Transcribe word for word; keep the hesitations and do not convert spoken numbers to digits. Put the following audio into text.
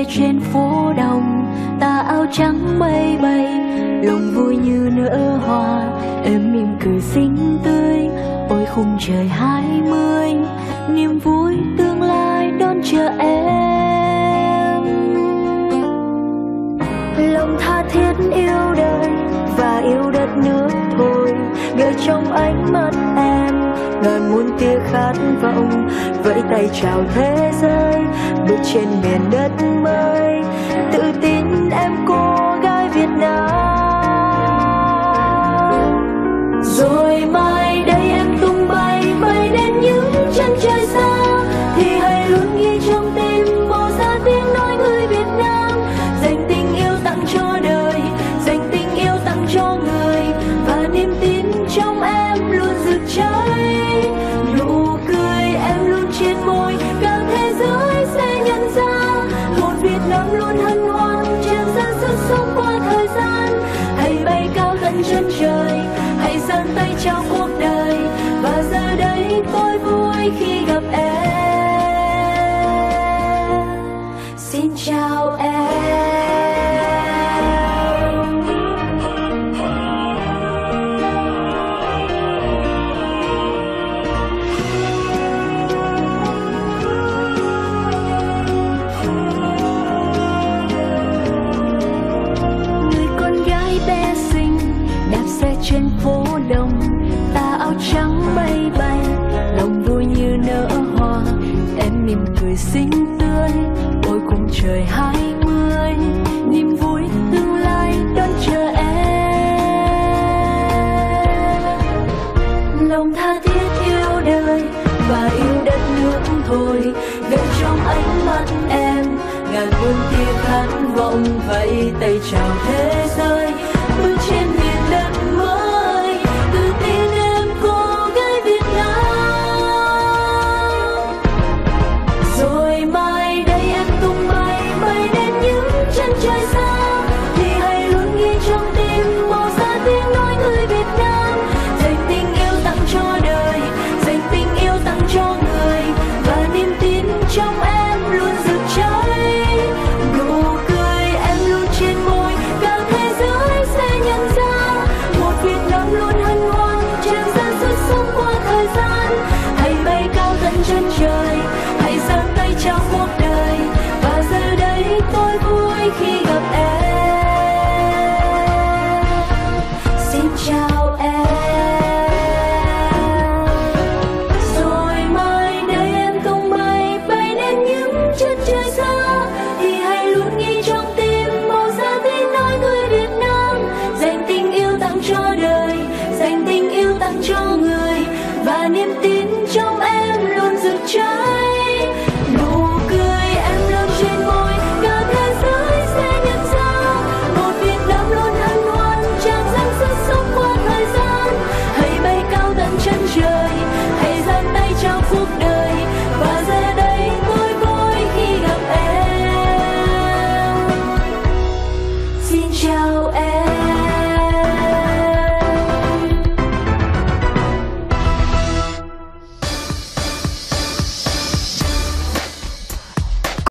xe trên phố đông, tà áo trắng bay bay, lòng vui như nở hoa, em mỉm cười xinh tươi. Ôi khung trời hai mươi, niềm vui tương lai đón chờ em. Lòng tha thiết yêu đời và yêu đất nước thôi, gợi trong ánh mắt em ngàn muôn tia khát vọng. Vẫy tay chào thế giới, bước trên miền đất mới, tự tin em cô gái Việt Nam. Rồi mai đây em tung bay bay đến những chân trời xa, thì hãy luôn ghi trong tim màu da tiếng nói người Việt Nam. Dành tình yêu tặng cho đời, dành tình yêu tặng cho người, và niềm tin trong em luôn rực cháy. Nụ cười em luôn trên môi, cả thế giới sẽ nhận ra một Việt Nam luôn hân hoan tràn ra sức sống qua thời gian. Hãy bay cao tận chân trời, hãy giang tay chào cuộc đời, và giờ đây tôi vui khi gặp em. Xin chào em. Trên phố đông, tà áo trắng bay bay, lòng vui như nở hoa, em mỉm cười xinh tươi. Ôi cùng trời hai mươi, niềm vui tương lai đón chờ em. Lòng tha thiết yêu đời và yêu đất nước thôi, gợi trong ánh mắt em ngàn muôn tia khát vọng. Vẫy tay chào thế giới,